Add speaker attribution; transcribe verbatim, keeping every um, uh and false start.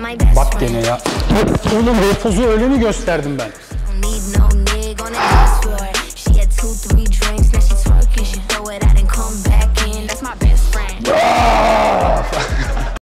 Speaker 1: Bak gene ya. Oğlum repozu öyle mi gösterdim ben?